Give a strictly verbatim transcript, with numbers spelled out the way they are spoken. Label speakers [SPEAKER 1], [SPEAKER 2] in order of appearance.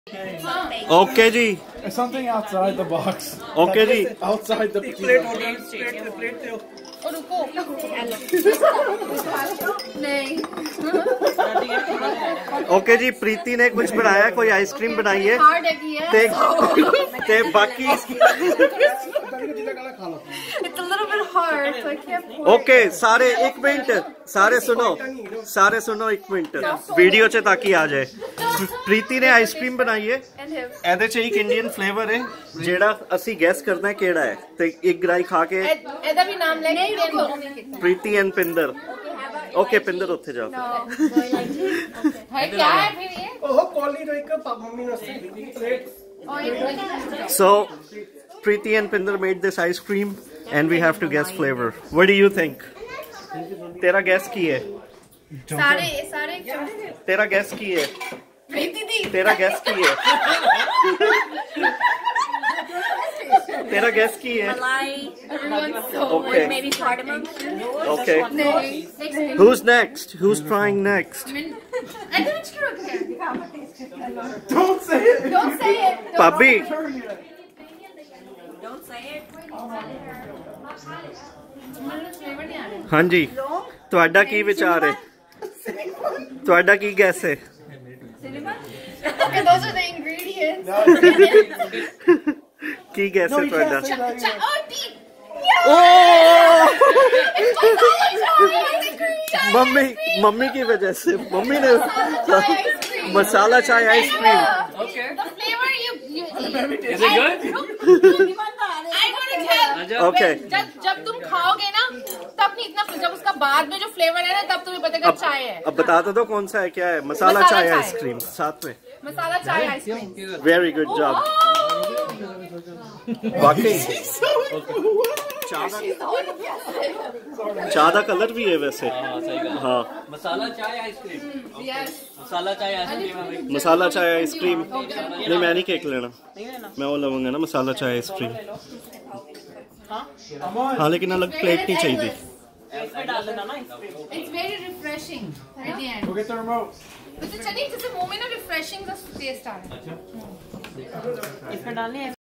[SPEAKER 1] Okay ji,
[SPEAKER 2] something outside the box.
[SPEAKER 1] Okay ji,
[SPEAKER 2] Outside the plate.
[SPEAKER 3] रुको नहीं
[SPEAKER 1] okay जी। प्रीति ने कुछ बनाया, कोई आइसक्रीम बनाई है ते, ते बाकी
[SPEAKER 3] It's a little bit hard, so I can't pour
[SPEAKER 1] okay सारे एक मिनट, सारे सुनो सारे सुनो एक मिनट वीडियो च ताकि आ जाए। प्रीति ने आइसक्रीम बनाई है, ਇਹਦੇ ਚ ਇੱਕ ਇੰਡੀਅਨ ਫਲੇਵਰ ਹੈ ਜਿਹੜਾ ਅਸੀਂ ਗੈਸ ਕਰਨਾ ਹੈ ਕਿਹੜਾ ਹੈ, ਤੇ ਇੱਕ ਗਰਾਈ ਖਾ ਕੇ
[SPEAKER 3] ਇਹਦਾ ਵੀ ਨਾਮ ਲੈ ਕੇ
[SPEAKER 1] ਪ੍ਰੀਤੀ ਐਂਡ ਪਿੰਦਰ। ओके पिंदर उत्थे जाओ।
[SPEAKER 3] है क्या है फिर ये?
[SPEAKER 2] ओह कॉली रो एक मम्मी ने plate.
[SPEAKER 1] So Preeti and Pinder made this ice cream and we have to guess flavor. What do you think? तेरा guess की है?
[SPEAKER 3] सारे सारे
[SPEAKER 1] तेरा guess की है?
[SPEAKER 3] प्रीति दी
[SPEAKER 1] तेरा guess की है? तेरा guess की है?
[SPEAKER 3] Everyone's so
[SPEAKER 1] Okay.
[SPEAKER 3] maybe cardamom.
[SPEAKER 1] Okay.
[SPEAKER 3] नहीं
[SPEAKER 1] Who's next? Who's trying next?
[SPEAKER 3] I didn't screw it here.
[SPEAKER 2] Don't say it.
[SPEAKER 3] Don't say it. Don't
[SPEAKER 1] भाभी
[SPEAKER 3] Don't say it. ਮੈਨੂੰ flavor ਨਹੀਂ ਆ ਰਿਹਾ।
[SPEAKER 1] हाँ जी, ਤੁਹਾਡਾ ਕੀ ਵਿਚਾਰ ਹੈ? ਤੁਹਾਡਾ ਕੀ guess ਹੈ?
[SPEAKER 3] Okay, those are the ingredients.
[SPEAKER 1] Ki guess ਹੈ ਤੁਹਾਡਾ?
[SPEAKER 3] Cha- oh, deep.
[SPEAKER 1] Oh!
[SPEAKER 3] Chai
[SPEAKER 1] mummy mummy की वजह से मम्मी ने मसाला चाय ice cream.
[SPEAKER 3] Okay. The flavor you you eat.
[SPEAKER 4] Is it good?
[SPEAKER 3] I want to tell.
[SPEAKER 1] Okay.
[SPEAKER 3] जब जब तुम खाओगे ना तब नहीं इतना, जब उसका बाद में जो फ्लेवर है ना तब तुम्हें पता
[SPEAKER 1] अब,
[SPEAKER 3] चाय है।
[SPEAKER 1] अब बता तो दो कौन सा है, क्या है? मसाला,
[SPEAKER 3] मसाला
[SPEAKER 1] चाय
[SPEAKER 3] चाय।
[SPEAKER 1] आइसक्रीम साथ में।
[SPEAKER 3] मसाला चाय आइसक्रीम।
[SPEAKER 1] Very good job. वाकई चाय का कलर भी है वैसे। हाँ
[SPEAKER 4] मसाला चाय आइसक्रीम।
[SPEAKER 3] Yes.
[SPEAKER 4] मसाला चाय आइसक्रीम।
[SPEAKER 1] मसाला चाय आइसक्रीम नहीं, मैं नहीं केक लेना, मैं वो लूंगा ना मसाला चाय आइसक्रीम। हाँ लेकिन अलग प्लेट नहीं चाहिए।
[SPEAKER 3] It's very refreshing at the end.
[SPEAKER 2] Go get the remote.
[SPEAKER 3] तो चलिए जैसे मुंह में ना रिफ्रेशिंग का टेस्ट आ रहा है।
[SPEAKER 5] इसमें डालने